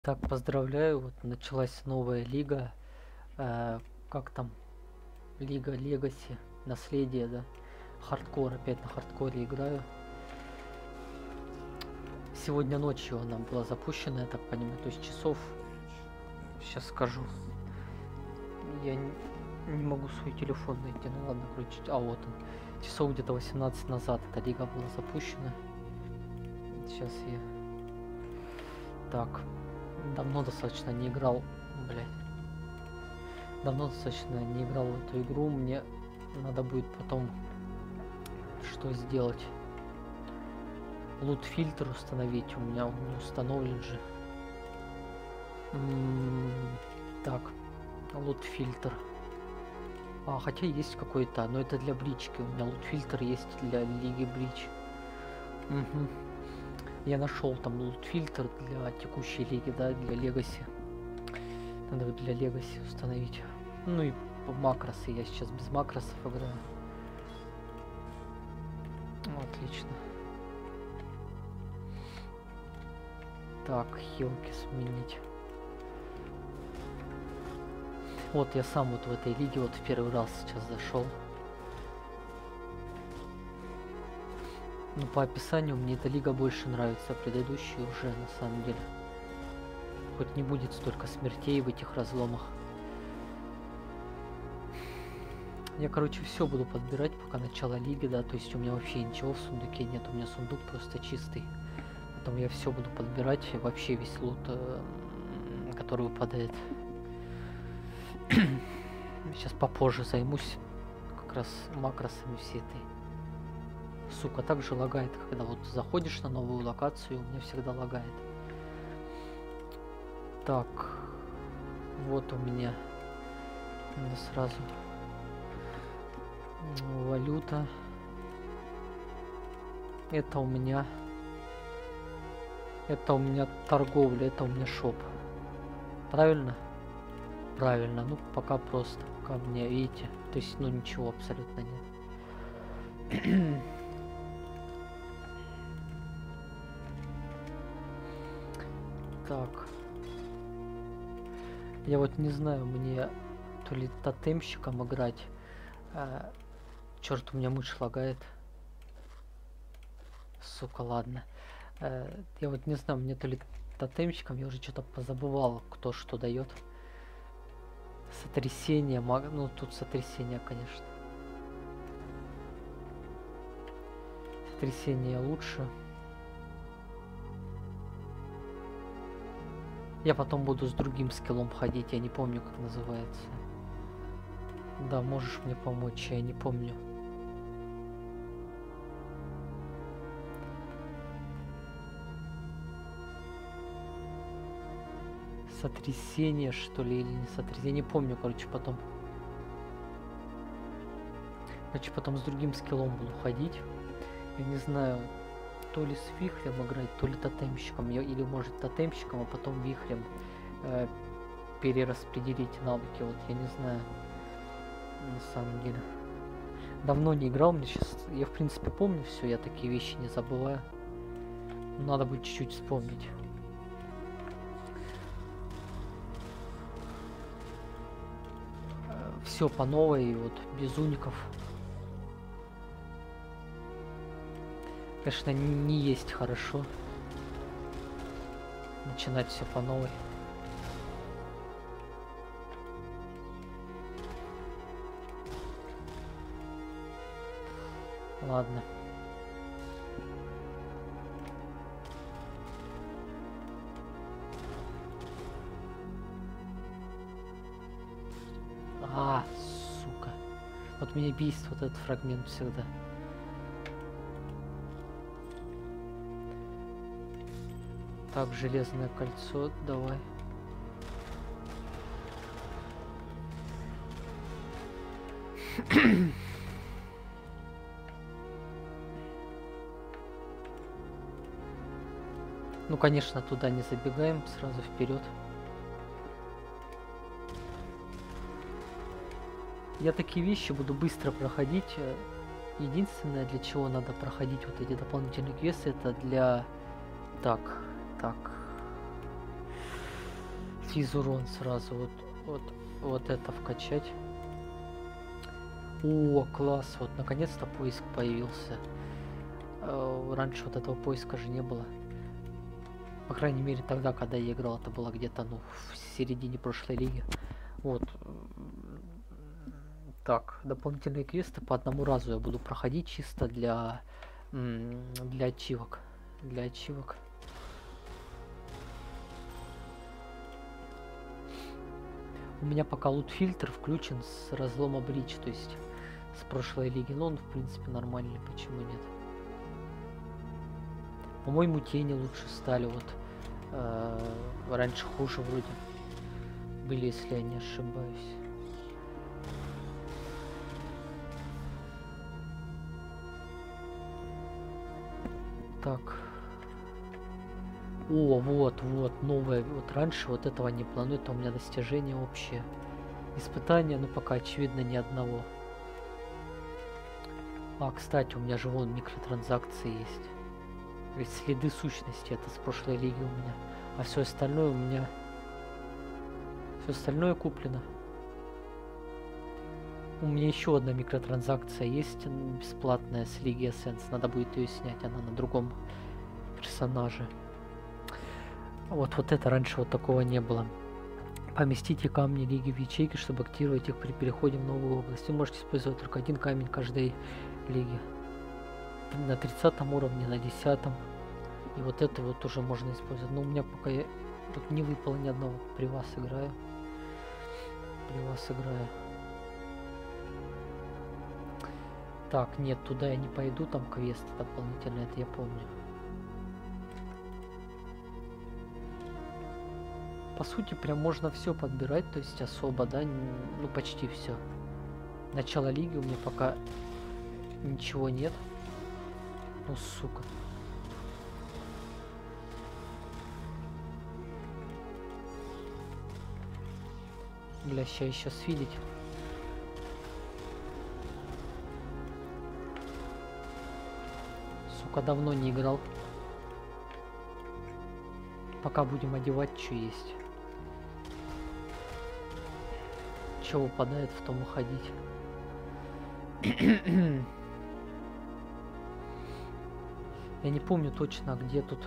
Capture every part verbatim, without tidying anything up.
Так, поздравляю, вот началась новая лига. Э, как там? Лига Легаси, наследие, да? Хардкор, опять на хардкоре играю. Сегодня ночью она была запущена, я так понимаю, то есть часов, сейчас скажу. Я не, не могу свой телефон найти, ну ладно, короче, а вот он. Часов где-то восемнадцать назад эта лига была запущена. Сейчас я... Так, давно достаточно не играл, блядь. Давно достаточно не играл в эту игру, мне надо будет потом что сделать. Лут-фильтр установить, у меня он не установлен же. М-м, так, лут-фильтр. А, хотя есть какой-то, но это для брички. У меня лут-фильтр есть для Лиги Брич. Угу. Я нашел там лут-фильтр для текущей лиги, да, для Легаси. Надо для Легаси установить. Ну и макросы, я сейчас без макросов играю. Отлично. Так, хилки сменить. Вот я сам вот в этой лиге вот в первый раз сейчас зашел. Ну по описанию мне эта лига больше нравится, предыдущие уже на самом деле. Хоть не будет столько смертей в этих разломах. Я, короче, все буду подбирать, пока начало лиги, да, то есть у меня вообще ничего в сундуке нет, у меня сундук просто чистый. Потом я все буду подбирать, вообще весь лут, э, который выпадает. Сейчас попозже займусь как раз макросами всей этой. Сука, так же лагает, когда вот заходишь на новую локацию, у меня всегда лагает. Так, вот у меня сразу валюта. Это у меня, это у меня торговля, это у меня шоп. Правильно? Правильно. Ну пока просто, пока мне, видите, то есть, ну ничего абсолютно нет. Так. Я вот не знаю, мне то ли тотемщиком играть. А, черт, у меня мышь лагает. Сука, ладно. А, я вот не знаю, мне то ли тотемщиком, я уже что-то позабывал, кто что дает. Сотрясение, маг... ну тут сотрясение, конечно. Сотрясение лучше. Я потом буду с другим скиллом ходить, я не помню, как называется. Да, можешь мне помочь, я не помню. Сотрясение, что ли, или не сотрясение, я не помню, короче, потом. Короче, потом с другим скиллом буду ходить. Я не знаю, то ли с вихрем играть, то ли тотемщиком, я, или может тотемщиком, а потом вихрем э, перераспределить навыки, вот я не знаю, на самом деле. Давно не играл, мне сейчас, я в принципе помню все, я такие вещи не забываю. Надо будет чуть-чуть вспомнить. Э, все по новой, вот, без уников. Конечно, не, не есть хорошо начинать все по новой. Ладно. А, сука. Вот меня бесит вот этот фрагмент всегда. Так, железное кольцо, давай. Ну, конечно, туда не забегаем, сразу вперед. Я такие вещи буду быстро проходить. Единственное, для чего надо проходить вот эти дополнительные квесты, это для... Так, так. Физурон сразу вот, вот, вот это вкачать. О, класс, вот наконец-то поиск появился. Э, раньше вот этого поиска же не было. По крайней мере тогда, когда я играл, это было где-то, ну, в середине прошлой лиги. Вот. Так, дополнительные квесты по одному разу я буду проходить чисто для, для ачивок. Для ачивок. У меня пока лут-фильтр включен с разлома бридж, то есть с прошлой лиги, но он в принципе нормальный, почему нет. По-моему, тени лучше стали, вот э, раньше хуже вроде были, если я не ошибаюсь. Так. О, вот, вот, новое. Вот раньше вот этого не планую, это у меня достижение общее. Испытания, ну пока очевидно ни одного. А, кстати, у меня же вон микротранзакции есть. Ведь следы сущности, это с прошлой лиги у меня. А все остальное у меня... Все остальное куплено. У меня еще одна микротранзакция есть, бесплатная, с Лиги Эссенс. Надо будет ее снять, она на другом персонаже. Вот, вот это раньше вот такого не было. Поместите камни Лиги в ячейки, чтобы активировать их при переходе в новую область. Вы можете использовать только один камень каждой лиги. На тридцатом уровне, на десятом. И вот это вот уже можно использовать. Но у меня пока я тут не выпало ни одного. При вас играю. При вас играю. Так, нет, туда я не пойду, там квесты дополнительные, это я помню. По сути, прям можно все подбирать, то есть особо, да, ну почти все. Начало лиги у меня пока ничего нет. Ну, сука. Бля, ща еще сфидить. Сука, давно не играл. Пока будем одевать, что есть. Что выпадает, в том уходить. Я не помню точно, где тут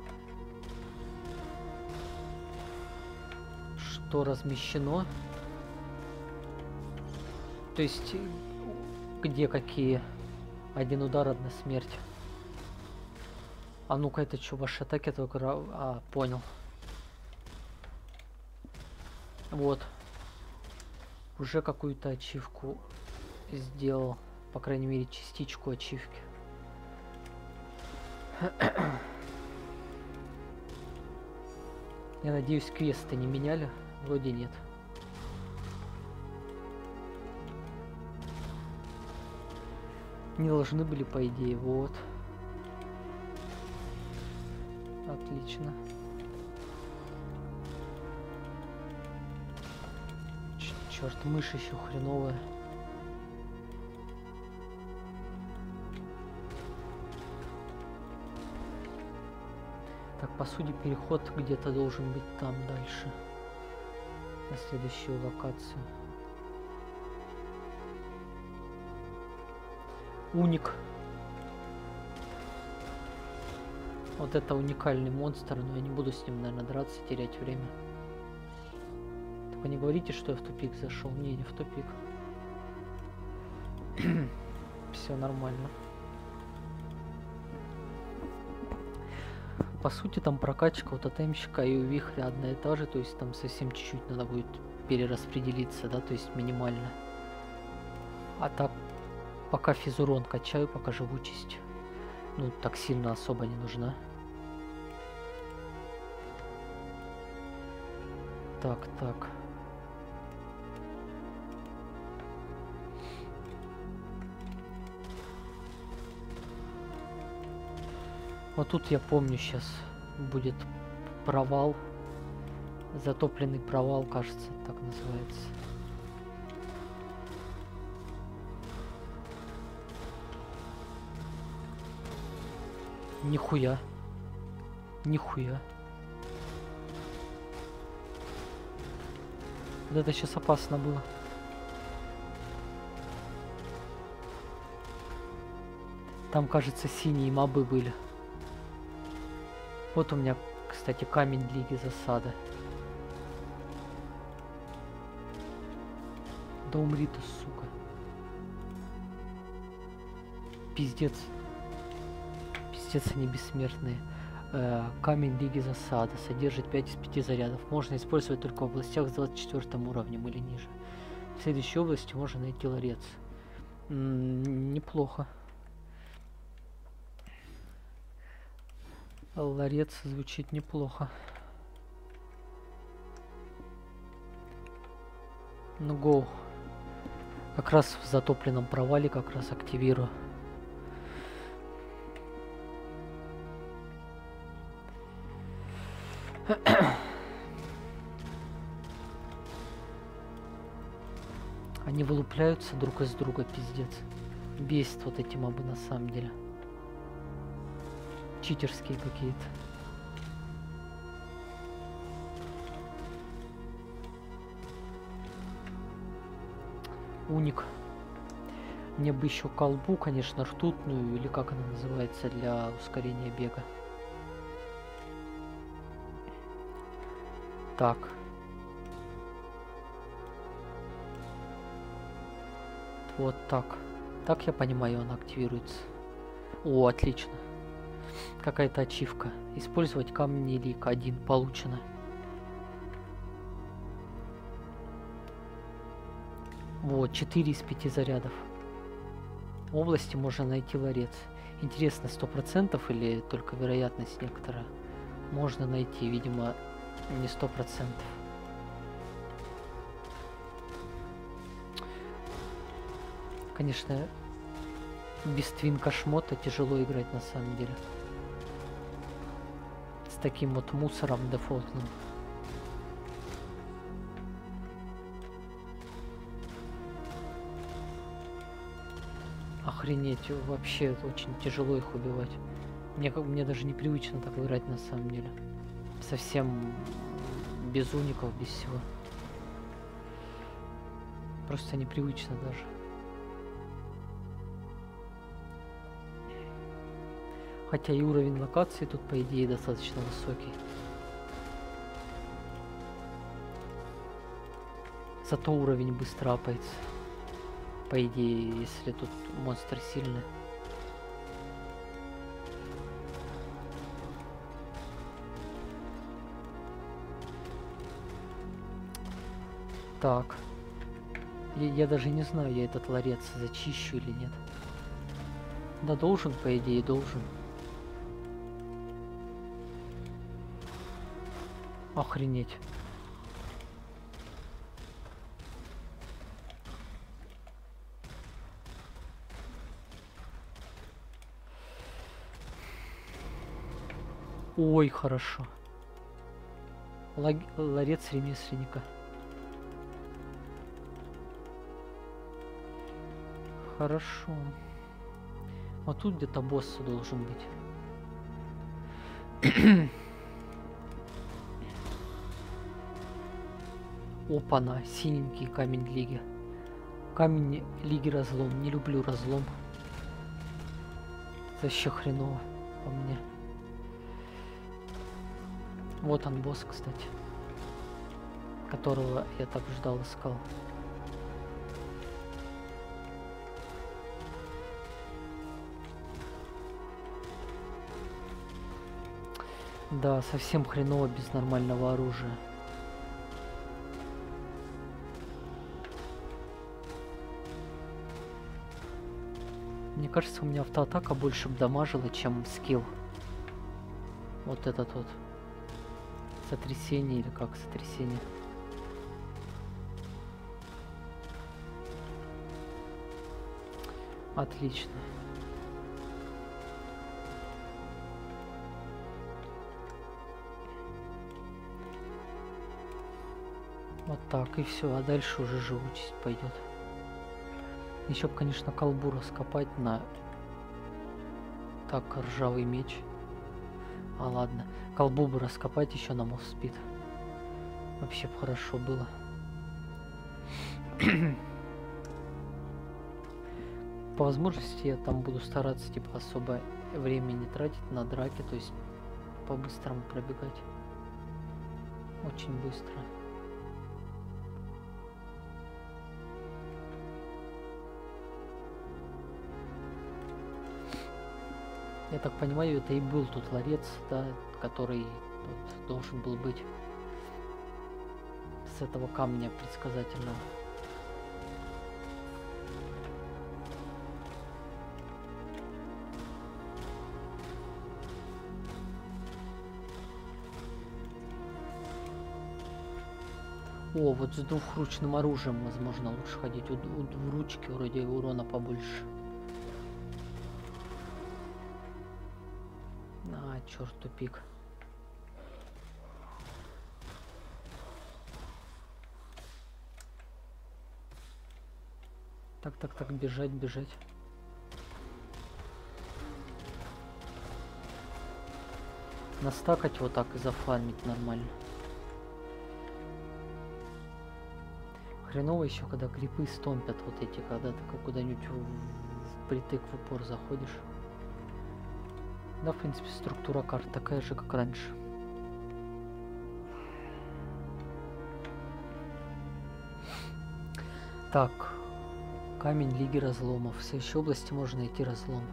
что размещено. То есть, где какие. Один удар, одна смерть. А ну-ка, это что, ваши атаки только... А, понял. Вот. Уже какую-то ачивку сделал. По крайней мере, частичку ачивки. Я надеюсь, квесты не меняли. Вроде нет. Не должны были, по идее. Вот. Отлично. Ч черт, мышь еще хреновая. Так, по сути, переход где-то должен быть там дальше. На следующую локацию. Уник. Вот это уникальный монстр, но я не буду с ним, наверное, драться, терять время. Только не говорите, что я в тупик зашел. Не, не в тупик. Все нормально. По сути, там прокачка у тотемщика и у вихря одна и та же, то есть там совсем чуть-чуть надо будет перераспределиться, да, то есть минимально. А так, пока физурон качаю, пока живучесть, ну, так сильно особо не нужна. Так, так. Вот тут я помню, сейчас будет провал. Затопленный провал, кажется, так называется. Нихуя. Нихуя. Вот это сейчас опасно было. Там, кажется, синие мобы были. Вот у меня, кстати, камень Лиги Засады. Да умри ты, сука. Пиздец. Пиздец, они бессмертные. Э, камень Лиги Засады содержит пять из пяти зарядов. Можно использовать только в областях с двадцать четвёртым уровнем или ниже. В следующей области можно найти ларец. М-м, неплохо. Ларец звучит неплохо. Ну, гоу. Как раз в затопленном провале как раз активирую. Они вылупляются друг из друга, пиздец. Бесит вот эти мобы на самом деле. Читерские какие-то. Уник. Мне бы еще колбу, конечно, ртутную, или как она называется, для ускорения бега. Так. Вот так. Так, я понимаю, она активируется. О, отлично. Какая-то ачивка. Использовать камни лик один получено. Вот, четыре из пяти зарядов. В области можно найти ларец. Интересно, сто процентов или только вероятность некоторая? Можно найти, видимо, не сто процентов. Конечно, без твинка шмота тяжело играть на самом деле. С таким вот мусором дефолтным. Охренеть, вообще очень тяжело их убивать. Мне, мне даже непривычно так играть на самом деле. Совсем без уников, без всего. Просто непривычно даже. Хотя и уровень локации тут, по идее, достаточно высокий. Зато уровень быстро апается. По идее, если тут монстр сильный. Так. Я, я даже не знаю, я этот ларец зачищу или нет. Да должен, по идее, должен. Охренеть. Ой, хорошо. Lag... Ларец ремесленника. Хорошо. Вот тут где-то босс должен быть. Опа-на, синенький камень лиги. Камень лиги разлом. Не люблю разлом. Это вообще хреново по мне. Вот он босс, кстати. Которого я так ждал, искал. Да, совсем хреново без нормального оружия. Мне кажется, у меня автоатака больше дамажила, чем скилл. Вот этот вот. Сотрясение или как сотрясение. Отлично. Вот так, и все, а дальше уже живучесть пойдет. Еще бы, конечно, колбу раскопать на... Так, ржавый меч. А ладно, колбу бы раскопать еще на мост спид. Вообще бы хорошо было. По возможности я там буду стараться типа особо времени тратить на драки, то есть по-быстрому пробегать. Очень быстро. Я так понимаю, это и был тот ларец, да, который вот должен был быть с этого камня предсказательного. О, вот с двухручным оружием, возможно, лучше ходить. У, у двуручки вроде урона побольше. А, черт, тупик. Так, так, так, бежать, бежать. Настакать вот так и зафармить нормально. Хреново еще, когда крипы стомпят вот эти, когда ты куда-нибудь впритык в упор заходишь. Да, в принципе, структура карт такая же, как раньше. Так, камень Лиги Разломов. В следующей области можно найти разлом.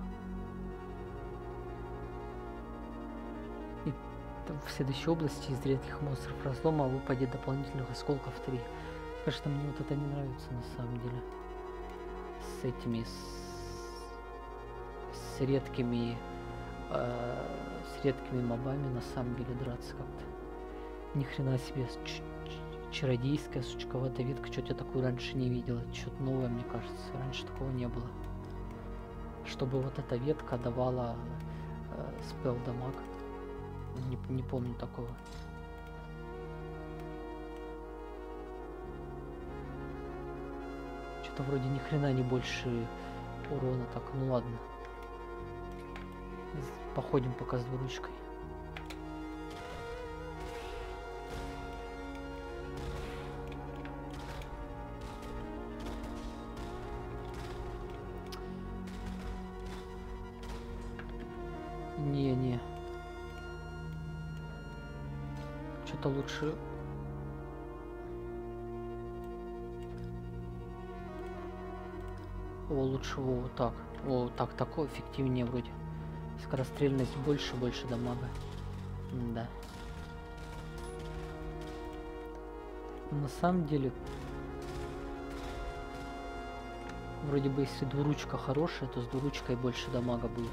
И в следующей области из редких монстров разлома выпадет дополнительных осколков три. Конечно, мне вот это не нравится на самом деле. С этими, с, с редкими, э, с редкими мобами на самом деле драться как-то. Ни хрена себе, ч -ч чародейская сучковатая ветка, что-то я такую раньше не видела, что-то новое, мне кажется, раньше такого не было. Чтобы вот эта ветка давала э, спел дамаг, не, не помню такого. Вроде ни хрена не больше урона. Так, ну ладно. Походим пока с двуручкой. Не-не. Что-то лучше... О, лучше вот так. О, так, такое эффективнее вроде. Скорострельность больше, больше дамага. Да. На самом деле, вроде бы, если двуручка хорошая, то с двуручкой больше дамага будет,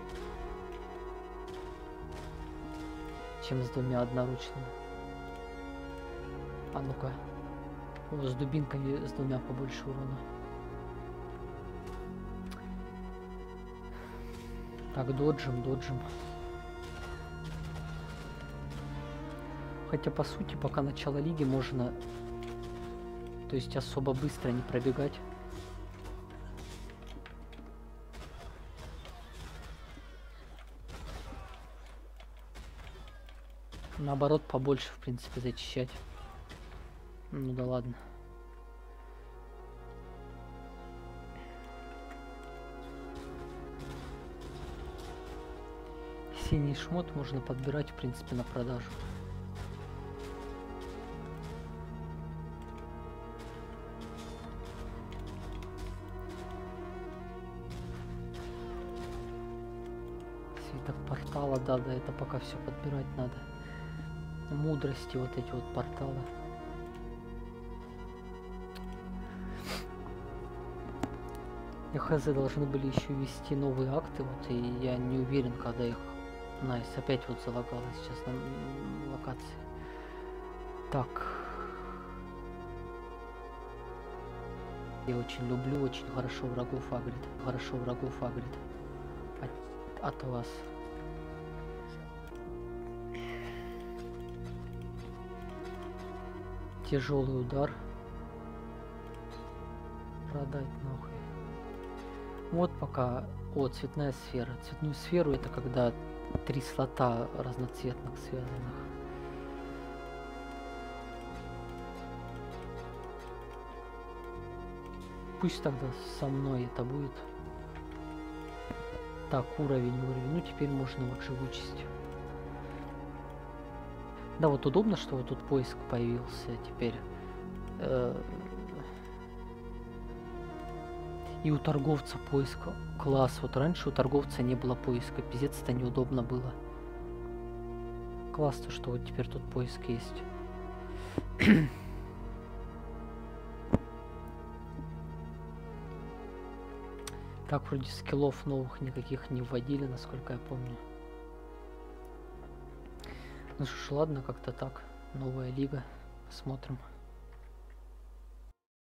чем с двумя одноручными. А ну-ка. О, с дубинками с двумя побольше урона. Так, доджим, доджим. Хотя, по сути, пока начало лиги можно, то есть особо быстро не пробегать. Наоборот, побольше, в принципе, зачищать. Ну да ладно. Синий шмот можно подбирать, в принципе, на продажу. Свиток портала, да, да, это пока все подбирать надо. Мудрости, вот эти вот порталы. И хз должны были еще ввести новые акты, вот, и я не уверен, когда их... Найс, опять вот залагалось сейчас на локации. Так. Я очень люблю, очень хорошо врагов агрит. Хорошо врагов агрит. От, от вас. Тяжелый удар. Продать нахуй. Вот пока... О, цветная сфера. Цветную сферу это когда три слота разноцветных связанных. пусть тогда со мной это будет. Так, уровень, уровень. Ну, теперь можно вот живучесть. Да, вот удобно, что вот тут поиск появился теперь. И у торговца поиск. Класс. Вот раньше у торговца не было поиска. Пиздец, это неудобно было. Классно, что вот теперь тут поиск есть. Так, вроде скиллов новых никаких не вводили, насколько я помню. Ну что ж, ладно, как-то так. Новая лига. Посмотрим.